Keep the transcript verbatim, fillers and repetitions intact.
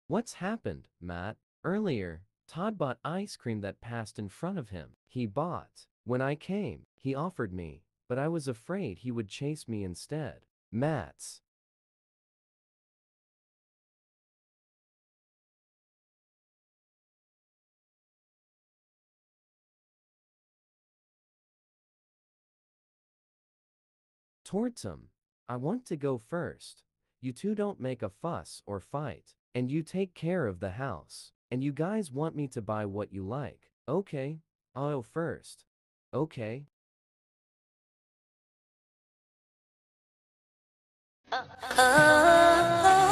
What's happened, Matt? Earlier, Todd bought ice cream that passed in front of him. He bought. When I came, he offered me, but I was afraid he would chase me instead. Matt's. Tordtom, I want to go first. You two don't make a fuss or fight, and you take care of the house. And you guys want me to buy what you like. Okay, I'll go first. Okay. Oh.